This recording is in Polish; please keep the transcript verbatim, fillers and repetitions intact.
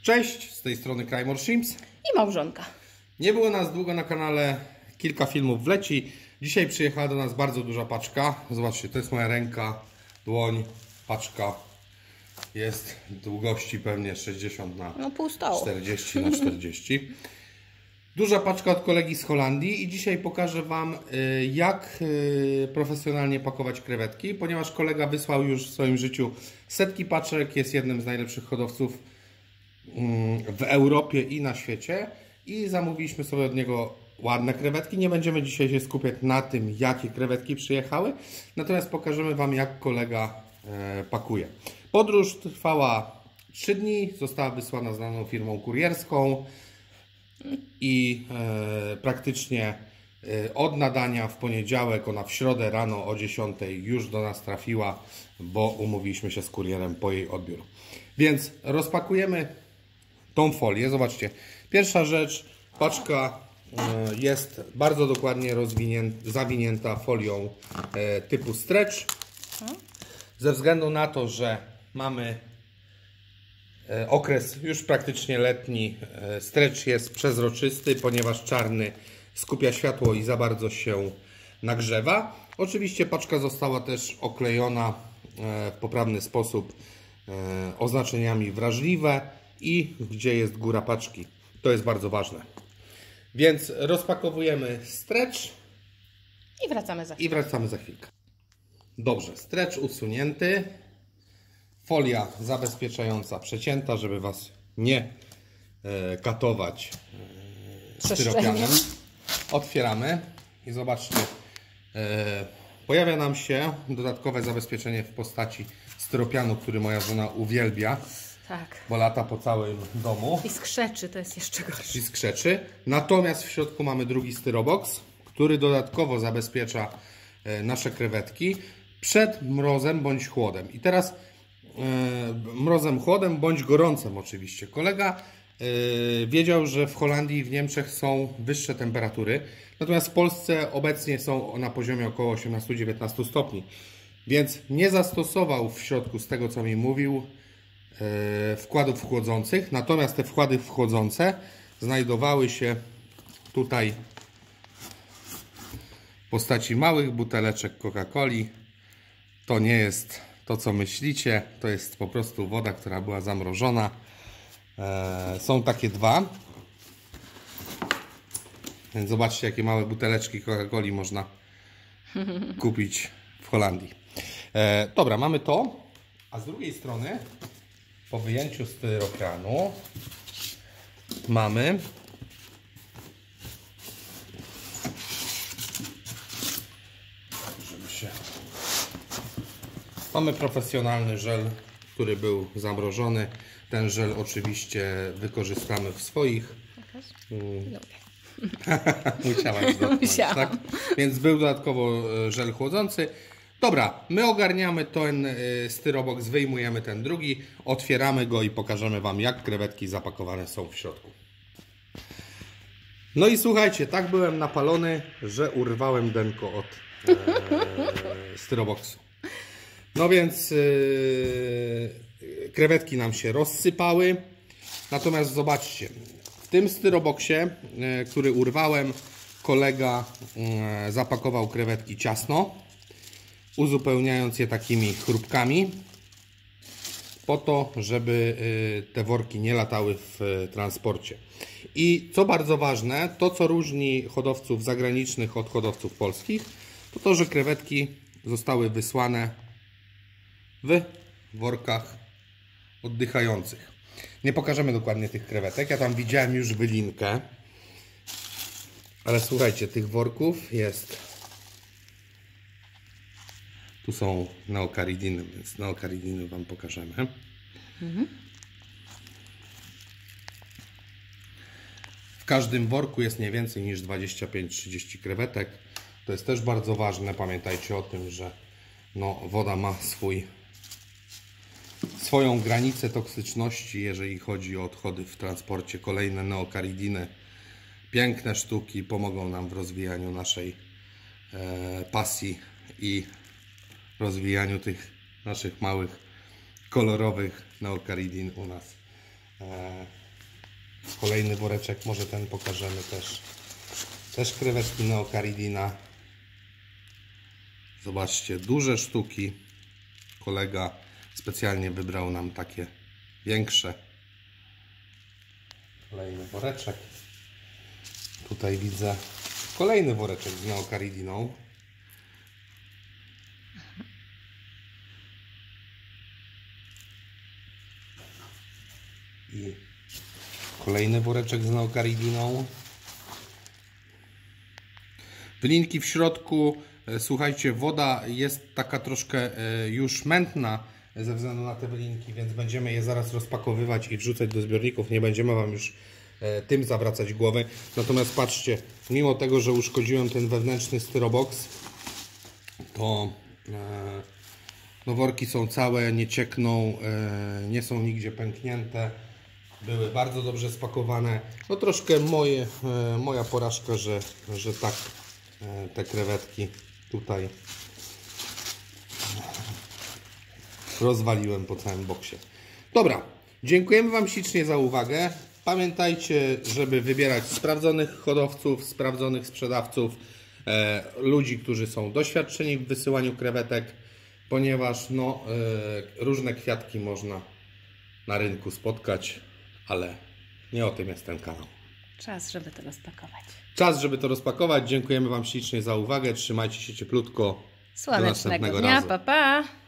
Cześć, z tej strony Krajmor Shrimps i Małżonka. Nie było nas długo na kanale, kilka filmów wleci. Dzisiaj przyjechała do nas bardzo duża paczka. Zobaczcie, to jest moja ręka, dłoń, paczka. Jest długości pewnie sześćdziesiąt na no, pół stołu. czterdzieści na czterdzieści. Duża paczka od kolegi z Holandii i dzisiaj pokażę Wam, jak profesjonalnie pakować krewetki, ponieważ kolega wysłał już w swoim życiu setki paczek, jest jednym z najlepszych hodowców w Europie i na świecie i zamówiliśmy sobie od niego ładne krewetki. Nie będziemy dzisiaj się skupiać na tym, jakie krewetki przyjechały, natomiast pokażemy Wam, jak kolega pakuje. Podróż trwała trzy dni, została wysłana znaną firmą kurierską i e, praktycznie e, od nadania w poniedziałek, ona w środę rano o dziesiątej już do nas trafiła, bo umówiliśmy się z kurierem po jej odbiór. Więc rozpakujemy tą folię. Zobaczcie, pierwsza rzecz, paczka e, jest bardzo dokładnie zawinięta folią e, typu stretch. Ze względu na to, że mamy okres już praktycznie letni, stretch jest przezroczysty, ponieważ czarny skupia światło i za bardzo się nagrzewa. Oczywiście paczka została też oklejona w poprawny sposób oznaczeniami wrażliwe i gdzie jest góra paczki. To jest bardzo ważne. Więc rozpakowujemy stretch i wracamy za chwilkę. I wracamy za chwilkę. Dobrze, stretch usunięty. Folia zabezpieczająca przecięta, żeby Was nie e, katować e, styropianem. Otwieramy i zobaczcie, e, pojawia nam się dodatkowe zabezpieczenie w postaci styropianu, który moja żona uwielbia, tak, bo lata po całym domu. I skrzeczy, to jest jeszcze gorsze. I skrzeczy. Natomiast w środku mamy drugi styrobox, który dodatkowo zabezpiecza e, nasze krewetki przed mrozem bądź chłodem. I teraz mrozem, chłodem bądź gorącem oczywiście. Kolega yy, wiedział, że w Holandii i w Niemczech są wyższe temperatury, natomiast w Polsce obecnie są na poziomie około osiemnastu do dziewiętnastu stopni, więc nie zastosował w środku, z tego co mi mówił, yy, wkładów chłodzących, natomiast te wkłady chłodzące znajdowały się tutaj w postaci małych buteleczek Coca-Coli. To nie jest to, co myślicie, to jest po prostu woda, która była zamrożona. Eee, są takie dwa. Więc zobaczcie, jakie małe buteleczki Coca-Coli można kupić w Holandii. Eee, dobra, mamy to. A z drugiej strony, po wyjęciu styropianu, mamy żeby się Mamy profesjonalny żel, który był zamrożony. Ten żel oczywiście wykorzystamy w swoich. Musiałaś dotknąć, tak? Więc był dodatkowo żel chłodzący. Dobra, my ogarniamy ten styrobox, wyjmujemy ten drugi, otwieramy go i pokażemy Wam, jak krewetki zapakowane są w środku. No i słuchajcie, tak byłem napalony, że urwałem denko od e, styroboxu. No więc yy, krewetki nam się rozsypały. Natomiast zobaczcie, w tym styroboxie, yy, który urwałem, kolega yy, zapakował krewetki ciasno, uzupełniając je takimi chrupkami, po to, żeby yy, te worki nie latały w yy, transporcie. I co bardzo ważne, to co różni hodowców zagranicznych od hodowców polskich, to to, że krewetki zostały wysłane w workach oddychających. Nie pokażemy dokładnie tych krewetek. Ja tam widziałem już wylinkę. Ale słuchajcie, tych worków jest... Tu są neokaridiny, więc neokaridiny Wam pokażemy. Mhm. W każdym worku jest nie więcej niż dwadzieścia pięć do trzydziestu krewetek. To jest też bardzo ważne. Pamiętajcie o tym, że no, woda ma swój swoją granicę toksyczności, jeżeli chodzi o odchody w transporcie. Kolejne neokaridiny, piękne sztuki, pomogą nam w rozwijaniu naszej e, pasji i rozwijaniu tych naszych małych, kolorowych neokaridin u nas E, kolejny woreczek, może ten pokażemy też. Też krewetki Neocaridina. Zobaczcie, duże sztuki. Kolega specjalnie wybrał nam takie większe. Kolejny woreczek. Tutaj widzę kolejny woreczek z Neocaridiną. I kolejny woreczek z Neocaridiną. Wylinki w środku, słuchajcie, woda jest taka troszkę już mętna ze względu na te wylinki, więc będziemy je zaraz rozpakowywać i wrzucać do zbiorników. Nie będziemy Wam już tym zawracać głowy. Natomiast patrzcie, mimo tego, że uszkodziłem ten wewnętrzny styroboks, to no, worki są całe, nie ciekną, nie są nigdzie pęknięte. Były bardzo dobrze spakowane. No troszkę moje, moja porażka, że, że tak te krewetki tutaj rozwaliłem po całym boksie. Dobra, dziękujemy Wam ślicznie za uwagę. Pamiętajcie, żeby wybierać sprawdzonych hodowców, sprawdzonych sprzedawców, e, ludzi, którzy są doświadczeni w wysyłaniu krewetek, ponieważ no, e, różne kwiatki można na rynku spotkać, ale nie o tym jest ten kanał. Czas, żeby to rozpakować. Czas, żeby to rozpakować. Dziękujemy Wam ślicznie za uwagę. Trzymajcie się cieplutko. Do Słonecznego następnego dnia, razu. pa pa!